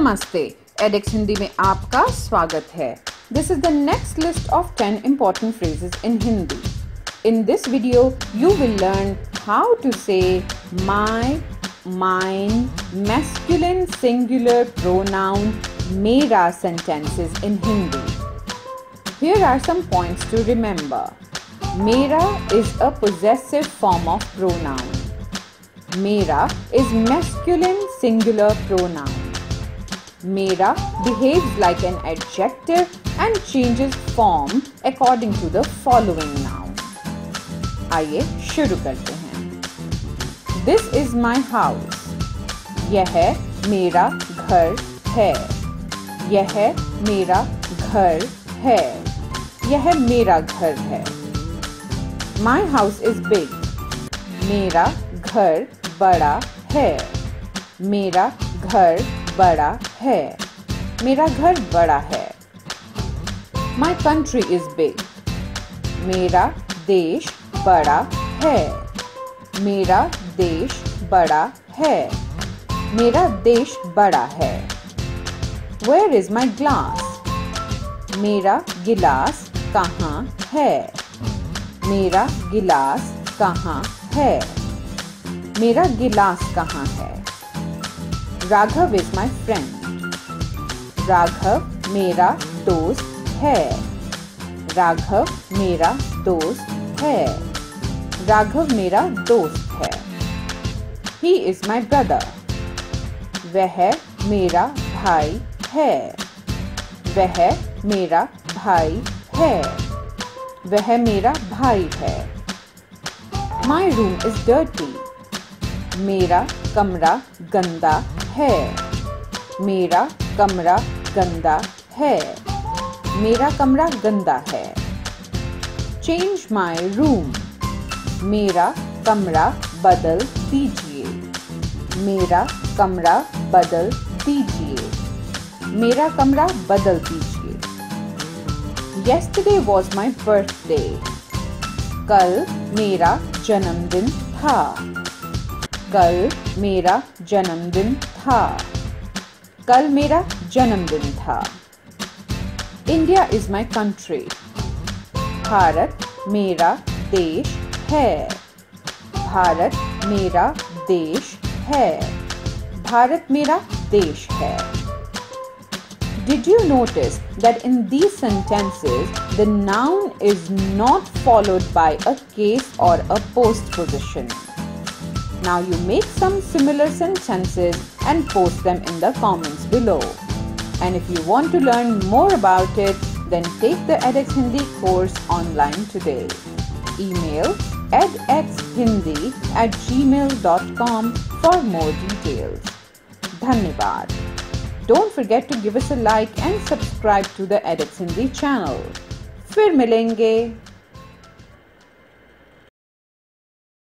नमस्ते, edX हिंदी में आपका स्वागत है। This is the next list of 10 important phrases in Hindi. In this video, you will learn how to say my, mine, masculine singular pronoun, mera sentences in Hindi. Here are some points to remember. Mera is a possessive form of pronoun. Mera is masculine singular pronoun. Mera behaves like an adjective and changes form according to the following noun. आइए शुरू करते हैं। This is my house. यह मेरा घर है। यह मेरा घर है। यह मेरा घर है। My house is big. मेरा घर बड़ा है। मेरा घर बड़ा है। मेरा घर बड़ा है। My country is big. मेरा देश बड़ा है। मेरा देश बड़ा है। मेरा देश बड़ा है। Where is my glass? मेरा गिलास कहाँ है? मेरा गिलास कहाँ है? मेरा गिलास कहाँ है? Raghav is my friend. Raghav मेरा दोस्त है। राघव मेरा दोस्त है। राघव मेरा दोस्त है। He is my brother. वह मेरा भाई है। वह मेरा भाई है। वह मेरा भाई है। My room is dirty. मेरा कमरा गंदा है। मेरा कमरा गंदा है। मेरा कमरा गंदा है। Change my room. मेरा कमरा बदल दीजिए। मेरा कमरा बदल दीजिए। मेरा कमरा बदल दीजिए। Yesterday was my birthday. कल मेरा जन्मदिन था। कल मेरा जन्मदिन था। कल मेरा जन्मदिन था। India is my country. Bharat मेरा देश है। भारत मेरा देश है। भारत मेरा देश है। Did you notice that in these sentences, the noun is not followed by a case or a postposition? Now you make some similar sentences and post them in the comments below. And if you want to learn more about it, then take the edX Hindi course online today. Email edxhindi@gmail.com for more details. Dhanyavad. Don't forget to give us a like and subscribe to the edX Hindi channel. फिर मिलेंगे।